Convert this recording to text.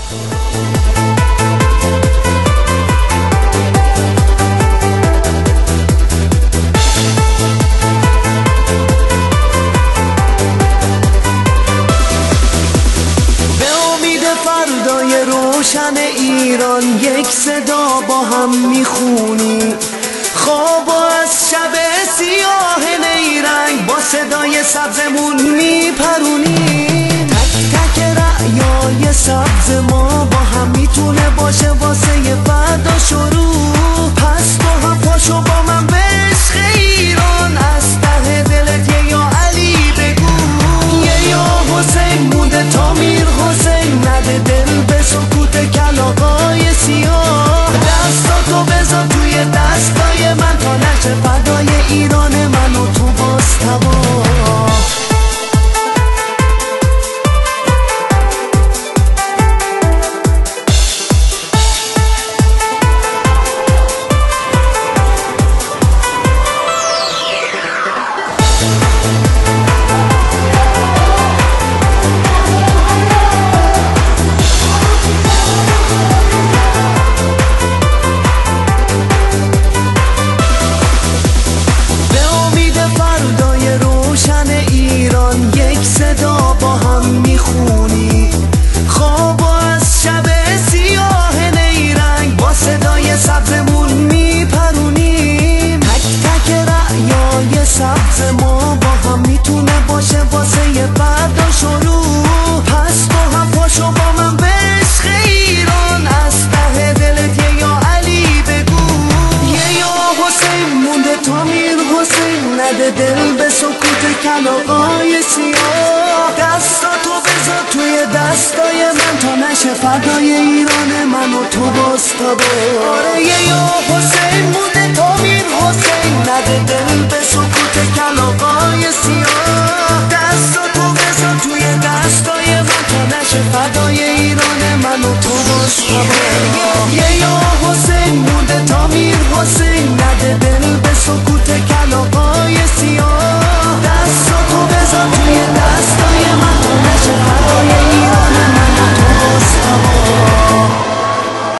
فردای روشن ایران یک صدا با هم میخونی، خواب از شب سیاه نیرنگ با صدای سبزمون میپرونی. تک تک رعیای سبز ما با هم میتونه باشه واسه فردا شروع. پس تو هم پاشو با من به عشق ایران، از ته دلت یه یا علی بگو، یه یا حسین مونده تا میر حسین. نده دل به سکوت کلاغای سیاه، دستاتو بذار توی دستای من تا نشه فدای ایران من و تو باز تباه. سبز ما با هم میتونه باشه واسه یه فردا شروع. پس تو هم پاشو با من به عشق ایران، از ته دلت یه یا علی بگو، یه یا حسین مونده تا میر حسین. نده دل به سکوت کلاغای سیاه، دستاتو بذار توی دستای من تا نشه فدای ایران من و تو باز تباه. یه یا حسین مونده تا میر حسین. نده دل به سکوت کلاغای سیاه، دستاتو بذار توی دستای من تا نشه فدای ایران من و تو باز تباه. یه یا حسین مونده تا میر حسین. نده دل به سکوت